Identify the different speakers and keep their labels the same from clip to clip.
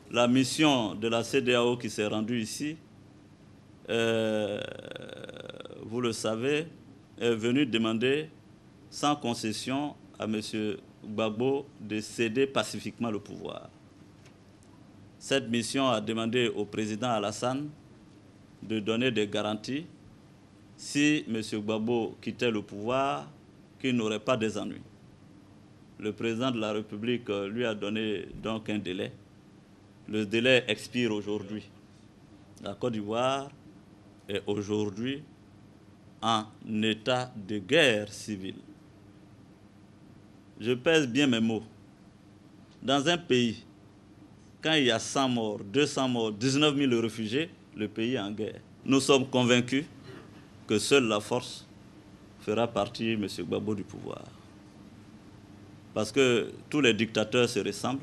Speaker 1: la mission de la CEDEAO qui s'est rendue ici, vous le savez, est venue demander sans concession à M. Gbagbo de céder pacifiquement le pouvoir. Cette mission a demandé au président Alassane de donner des garanties si M. Gbagbo quittait le pouvoir, qu'il n'aurait pas des ennuis. Le président de la République lui a donné donc un délai. Le délai expire aujourd'hui. La Côte d'Ivoire est aujourd'hui en état de guerre civile. Je pèse bien mes mots. Dans un pays, quand il y a 100 morts, 200 morts, 19 000 réfugiés, le pays est en guerre. Nous sommes convaincus que seule la force fera partir M. Gbagbo du pouvoir. Parce que tous les dictateurs se ressemblent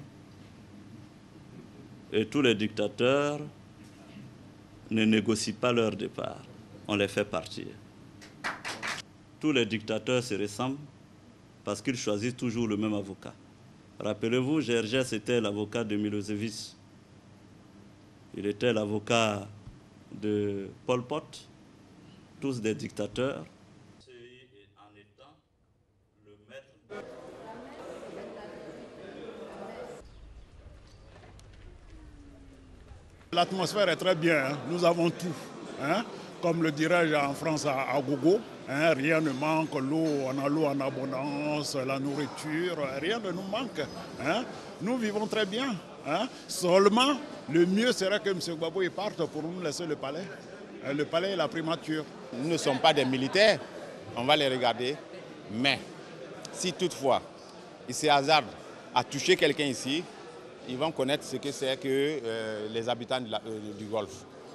Speaker 1: et tous les dictateurs ne négocient pas leur départ. On les fait partir. Tous les dictateurs se ressemblent parce qu'ils choisissent toujours le même avocat. Rappelez-vous, Gergès était l'avocat de Milosevic. Il était l'avocat de Pol Pot, tous des dictateurs.
Speaker 2: L'atmosphère est très bien, hein. Nous avons tout. Hein. Comme le dirais-je en France à Gogo, hein, rien ne manque, on a l'eau en abondance, la nourriture, rien ne nous manque. Hein. Nous vivons très bien. Hein. Seulement, le mieux serait que M. Gbagbo parte pour nous laisser le palais. Le palais est la primature.
Speaker 3: Nous ne sommes pas des militaires, on va les regarder. Mais si toutefois, il se hasarde à toucher quelqu'un ici, ils vont connaître ce que c'est que les habitants du Golfe.